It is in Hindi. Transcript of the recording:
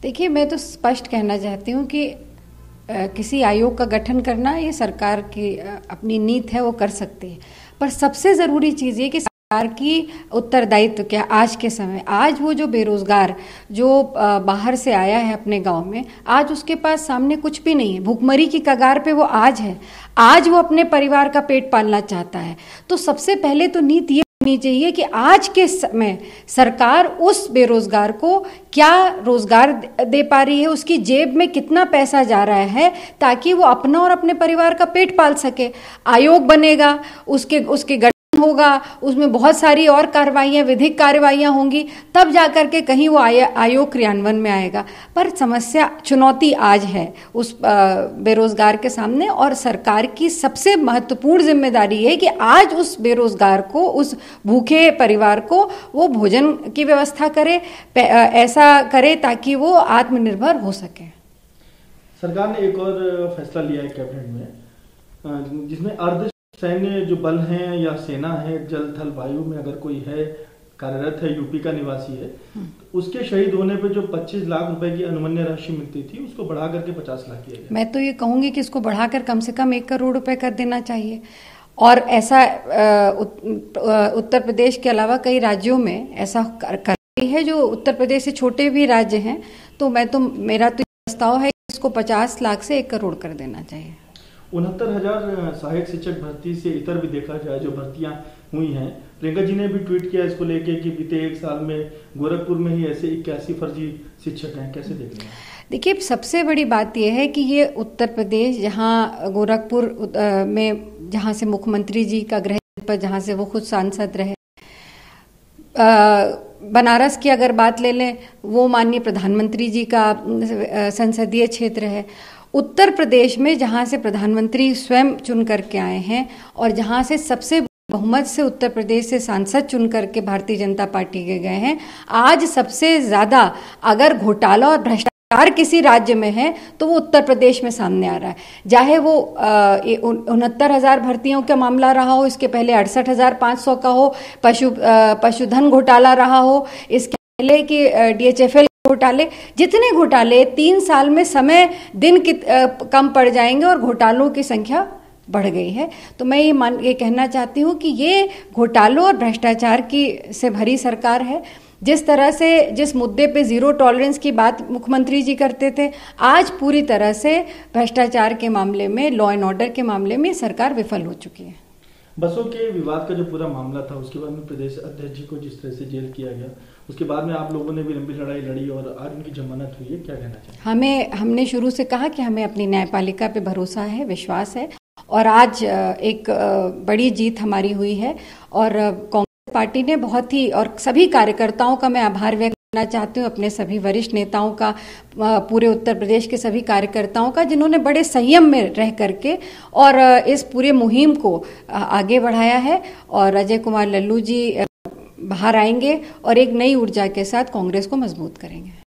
देखिए, मैं तो स्पष्ट कहना चाहती हूँ कि किसी आयोग का गठन करना ये सरकार की अपनी नीति है, वो कर सकती है। पर सबसे ज़रूरी चीज़ ये कि सरकार की उत्तरदायित्व क्या आज के समय, आज वो जो बेरोजगार जो बाहर से आया है अपने गांव में, आज उसके पास सामने कुछ भी नहीं है, भूखमरी की कगार पे वो आज है। आज वो अपने परिवार का पेट पालना चाहता है। तो सबसे पहले तो नीति ये होनी चाहिए कि आज के समय सरकार उस बेरोजगार को क्या रोजगार दे पा रही है, उसकी जेब में कितना पैसा जा रहा है, ताकि वो अपना और अपने परिवार का पेट पाल सके। आयोग बनेगा, उसके गठन होगा, उसमें बहुत सारी और कार्रवाइयां, विधिक कार्रवाइयां होंगी, तब जाकर के कहीं वो आयोग क्रियान्वयन में आएगा। पर समस्या, चुनौती आज है उस बेरोजगार के सामने, और सरकार की सबसे महत्वपूर्ण जिम्मेदारी है कि आज उस बेरोजगार को, उस भूखे परिवार को वो भोजन की व्यवस्था करे, ऐसा करे ताकि वो आत्मनिर्भर हो सके। सरकार ने एक और फैसला लिया है कैबिनेट में, जिसमें अर्ध सैन्य जो बल हैं या सेना है, जल थल वायु में अगर कोई है कार्यरत है, यूपी का निवासी है, तो उसके शहीद होने पे जो 25 लाख रुपए की अनुमन्य राशि मिलती थी उसको बढ़ा करके 50 लाख किया गया। मैं तो ये कहूंगी कि इसको बढ़ाकर कम से कम 1 करोड़ रुपए कर देना चाहिए। और ऐसा उत्तर प्रदेश के अलावा कई राज्यों में ऐसा कर है, जो उत्तर प्रदेश से छोटे भी राज्य हैं। तो मेरा तो प्रस्ताव है कि इसको 50 लाख से 1 करोड़ कर देना चाहिए। 69,000 सहायक शिक्षक भर्ती से इतर भी देखा जाए जो भर्तियां हुई हैं, प्रियंका जी ने भी ट्वीट किया इसको लेके कि बीते 1 साल में गोरखपुर में ही ऐसे 81 फर्जी शिक्षक हैं, कैसे देख रहे हैं? देखिए, सबसे बड़ी बात यह है कि ये उत्तर प्रदेश, जहाँ गोरखपुर में, जहाँ से मुख्यमंत्री जी का गृह, पर जहाँ से वो खुद सांसद रहे, बनारस की अगर बात ले लें, वो माननीय प्रधानमंत्री जी का संसदीय क्षेत्र है। उत्तर प्रदेश में जहाँ से प्रधानमंत्री स्वयं चुन करके आए हैं और जहाँ से सबसे बहुमत से उत्तर प्रदेश से सांसद चुन करके भारतीय जनता पार्टी के गए हैं, आज सबसे ज्यादा अगर घोटाला और भ्रष्टाचार किसी राज्य में है तो वो उत्तर प्रदेश में सामने आ रहा है। चाहे वो 69,000 भर्तियों का मामला रहा हो, इसके पहले 68,500 का हो, पशुधन घोटाला रहा हो, इसके पहले कि DHFL घोटाले, जितने घोटाले 3 साल में समय दिन कम पड़ जाएंगे और घोटालों की संख्या बढ़ गई है। तो मैं ये कहना चाहती हूँ कि ये घोटालों और भ्रष्टाचार से भरी सरकार है। जिस तरह से, जिस मुद्दे पे जीरो टॉलरेंस की बात मुख्यमंत्री जी करते थे, आज पूरी तरह से भ्रष्टाचार के मामले में, लॉ एंड ऑर्डर के मामले में सरकार विफल हो चुकी है। बसों के विवाद का जो पूरा मामला था, उसके बाद में प्रदेश अध्यक्ष जी को जिस तरह से जेल किया गया, उसके बाद में आप लोगों ने भी लंबी लड़ाई लड़ी और आज उनकी जमानत हुई है, क्या कहना चाहिए? हमने शुरू से कहा कि हमें अपनी न्यायपालिका पे भरोसा है, विश्वास है, और आज एक बड़ी जीत हमारी हुई है। और कांग्रेस पार्टी ने बहुत ही, और सभी कार्यकर्ताओं का मैं आभार व्यक्त करना चाहती हूँ, अपने सभी वरिष्ठ नेताओं का, पूरे उत्तर प्रदेश के सभी कार्यकर्ताओं का, जिन्होंने बड़े संयम में रह करके और इस पूरे मुहिम को आगे बढ़ाया है। और अजय कुमार लल्लू जी बाहर आएंगे और एक नई ऊर्जा के साथ कांग्रेस को मजबूत करेंगे।